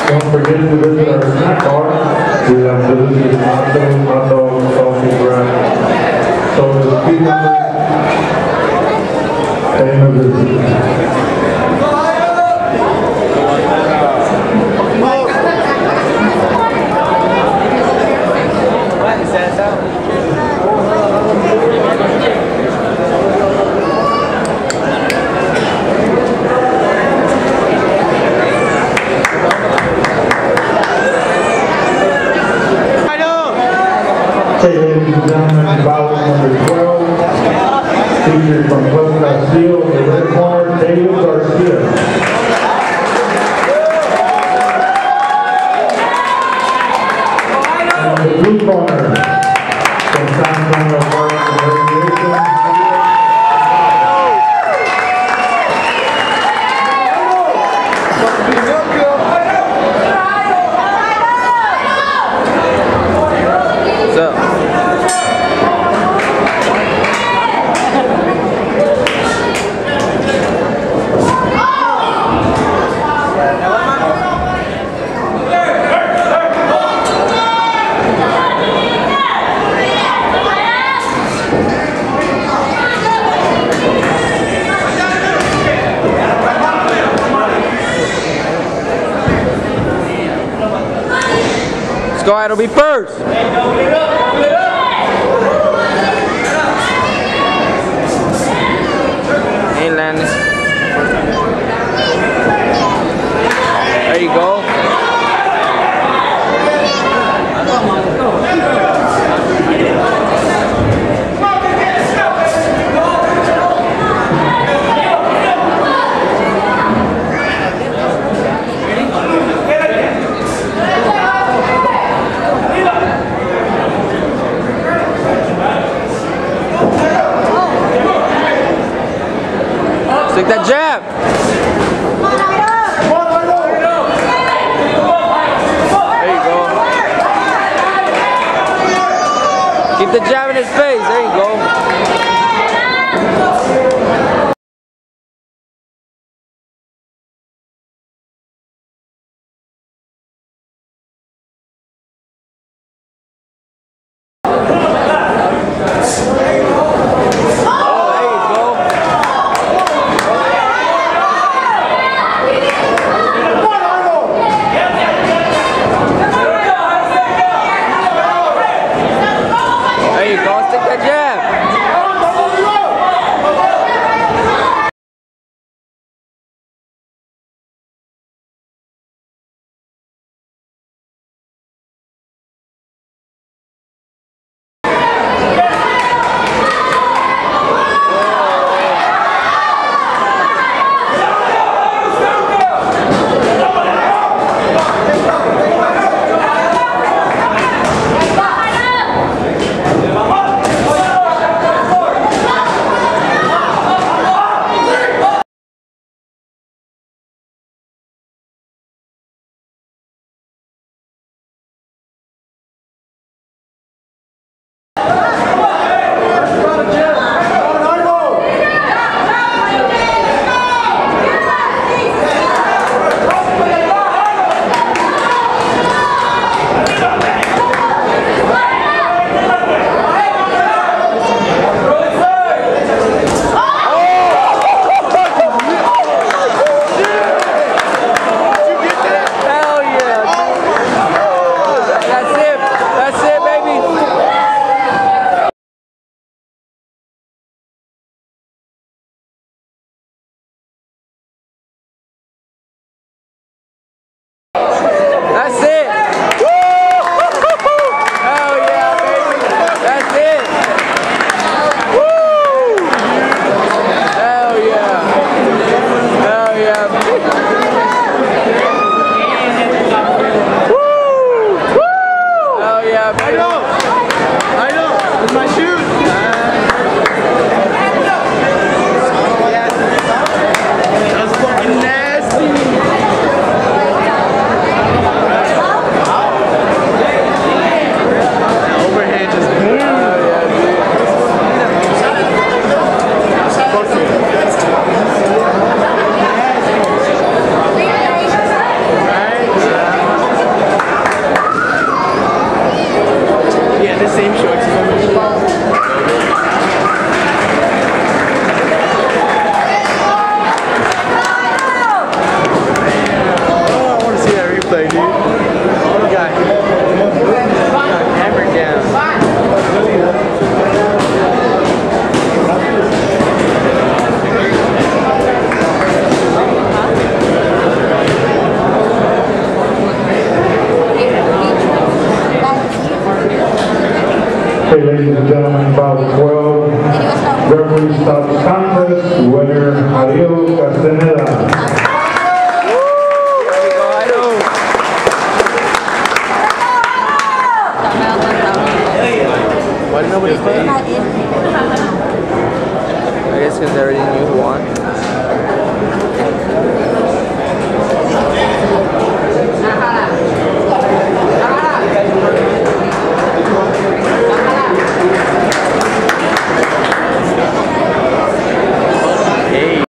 Don't forget to visit our snack bar. We have delicious nachos, hot dogs, sausage wrap, sodas, cucumbers, and a visit. Okay, ladies and gentlemen, ballot number 12, featured from Club Castillo, in the red corner, David Garcia. And in the blue corner, from San Antonio Park and Recreation, Go ahead, it'll be first. Hey, Landis. There you go. Take that jab. There you go. Keep the jab in his face. There you go. Okay, ladies and gentlemen, foul 12. Referee stops contest. Winner, adios.